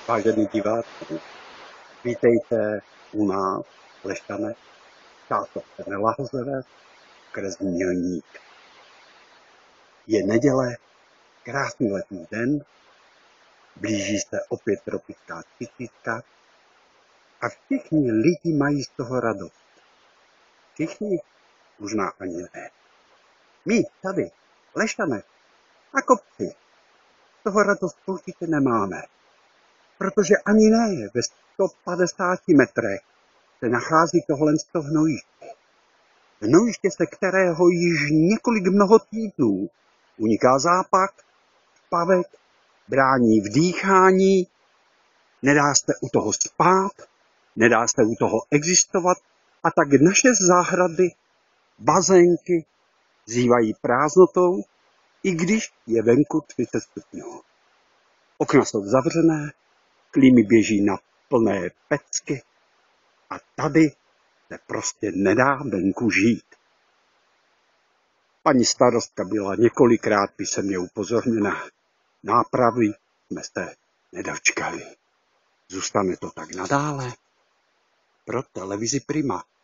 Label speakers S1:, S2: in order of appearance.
S1: Vážení diváci, vítejte u nás v Leštanech, čásovce Nelahozové, okres Mělník. Je neděle, krásný letní den, blíží se opět tropická tisícka a všichni lidi mají z toho radost. Všichni? Možná ani ne. My tady, v Leštanech, na kopci, z toho radost určitě nemáme. Protože ani ne ve 150 metrech se nachází tohle hnojiště. Hnojiště, se kterého již několik mnoho týdnů uniká zápach, pavek, brání vdýchání, nedá se u toho spát, nedá se u toho existovat a tak naše zahrady, bazénky zývají prázdnotou, i když je venku 30 stupňů. Okna jsou zavřené, klímy běží na plné pecky a tady se prostě nedá venku žít. Paní starostka byla několikrát písemně upozorněna. Nápravy jsme se nedočkali. Zůstane to tak nadále. Pro televizi Prima.